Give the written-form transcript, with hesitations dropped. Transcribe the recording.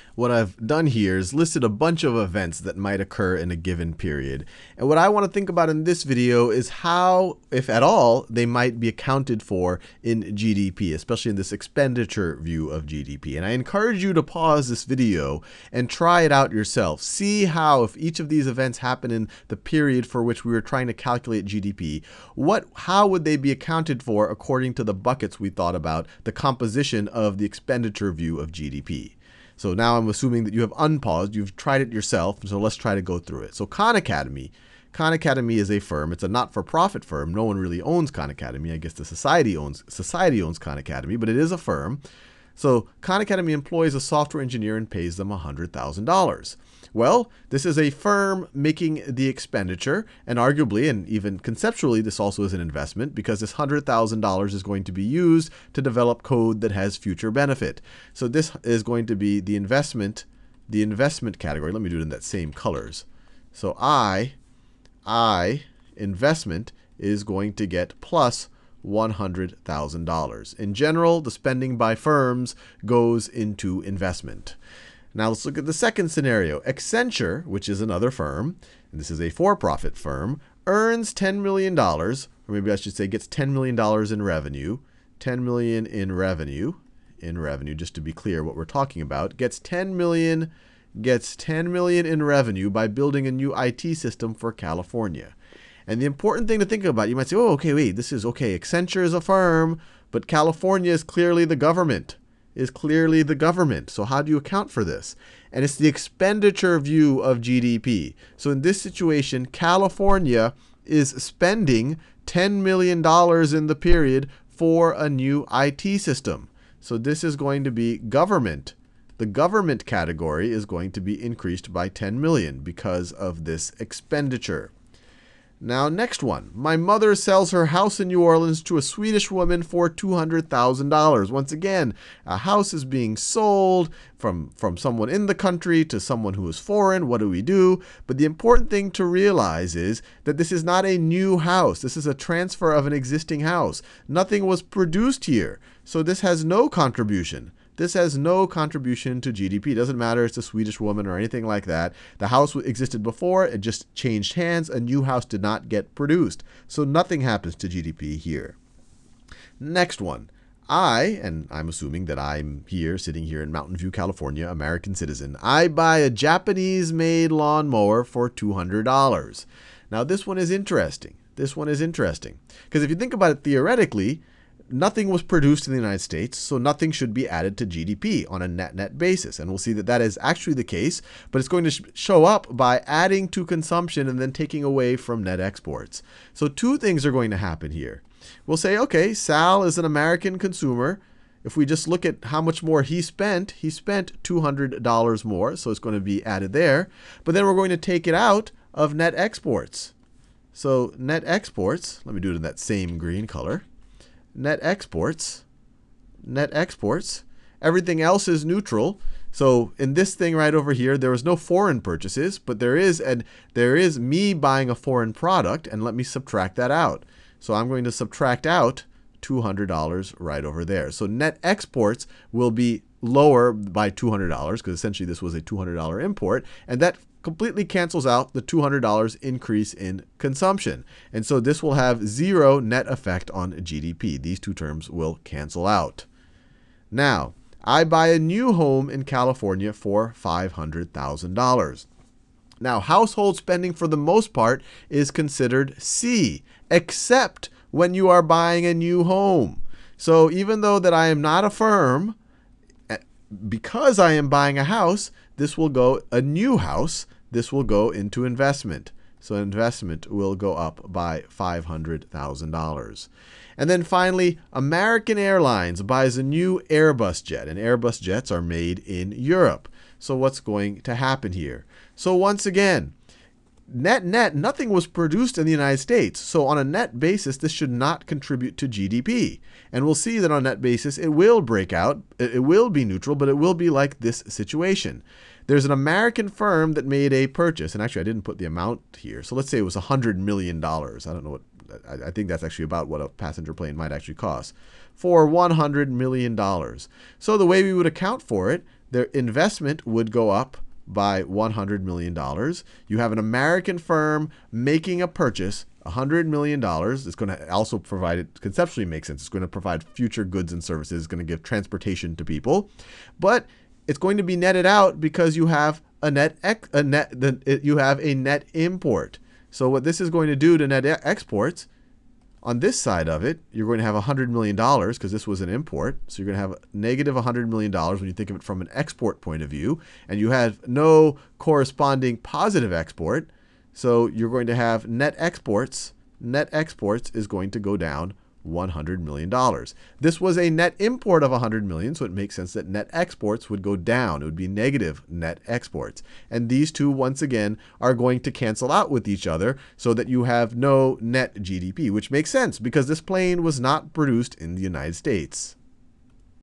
what I've done here is listed a bunch of events that might occur in a given period. And what I want to think about in this video is how, if at all, they might be accounted for in GDP, especially in this expenditure view of GDP. And I encourage you to pause this video and try it out yourself. See how, if each of these events happen in the period for which we were trying to calculate GDP, how would they be accounted for according to the buckets we thought about, the composition of the expenditure view of GDP. So now I'm assuming that you have unpaused, you've tried it yourself, so let's try to go through it. So Khan Academy is a firm. It's a not-for-profit firm. No one really owns Khan Academy. I guess the society owns Khan Academy, but it is a firm. So Khan Academy employs a software engineer and pays them $100,000. Well, this is a firm making the expenditure, and arguably, and even conceptually, this also is an investment because this $100,000 is going to be used to develop code that has future benefit. So this is going to be the investment category. Let me do it in that same colors. So I, investment, is going to get plus $100,000. In general, the spending by firms goes into investment. Now let's look at the second scenario. Accenture, which is another firm, and this is a for-profit firm, earns $10 million, or maybe I should say gets $10 million in revenue. $10 million in revenue, just to be clear what we're talking about, gets $10 million in revenue by building a new IT system for California. And the important thing to think about, you might say, oh, okay, wait, this is okay. Accenture is a firm, but California is clearly the government. So how do you account for this? And it's the expenditure view of GDP. So in this situation, California is spending $10 million in the period for a new IT system. So this is going to be government. The government category is going to be increased by 10 million because of this expenditure. Now, next one. My mother sells her house in New Orleans to a Swedish woman for $200,000. Once again, a house is being sold from someone in the country to someone who is foreign. What do we do? But the important thing to realize is that this is not a new house. This is a transfer of an existing house. Nothing was produced here. So this has no contribution. This has no contribution to GDP. It doesn't matter it's a Swedish woman or anything like that. The house existed before. It just changed hands. A new house did not get produced. So nothing happens to GDP here. Next one. And I'm assuming that I'm sitting here in Mountain View, California, American citizen. I buy a Japanese-made lawnmower for $200. Now, this one is interesting. Because if you think about it theoretically, nothing was produced in the United States, so nothing should be added to GDP on a net-net basis. And we'll see that that is actually the case, but it's going to show up by adding to consumption and then taking away from net exports. So two things are going to happen here. We'll say, okay, Sal is an American consumer. If we just look at how much more he spent $200 more, so it's going to be added there. But then we're going to take it out of net exports. So net exports, let me do it in that same green color. Net exports, everything else is neutral. So in this thing right over here, there was no foreign purchases, but there is me buying a foreign product, and let me subtract that out. So I'm going to subtract out $200 right over there. So net exports will be lower by $200 because essentially this was a $200 import, and that completely cancels out the $200 increase in consumption. And so this will have zero net effect on GDP. These two terms will cancel out. Now, I buy a new home in California for $500,000. Now, household spending for the most part is considered C, except when you are buying a new home. So even though that I am not a firm, because I am buying a house, a new house, this will go into investment. So investment will go up by $500,000. And then finally, American Airlines buys a new Airbus jet, and Airbus jets are made in Europe. So what's going to happen here? So once again, net, nothing was produced in the United States. So on a net basis, this should not contribute to GDP. And we'll see that on a net basis, it will break out. It will be neutral, but it will be like this situation. There's an American firm that made a purchase. And actually, I didn't put the amount here. So let's say it was $100 million. I don't know what, I think that's actually about what a passenger plane might actually cost. For $100 million. So the way we would account for it, their investment would go up by $100 million. You have an American firm making a purchase, $100 million. It's going to also provide, it conceptually makes sense. It's going to provide future goods and services. It's going to give transportation to people. But it's going to be netted out because you have a net import. So what this is going to do to net exports, on this side of it, you're going to have $100 million because this was an import. So you're going to have negative $100 million when you think of it from an export point of view. And you have no corresponding positive export. So you're going to have net exports. Net exports is going to go down $100 million. This was a net import of $100 million, so it makes sense that net exports would go down. It would be negative net exports. And these two, once again, are going to cancel out with each other so that you have no net GDP, which makes sense because this plane was not produced in the United States.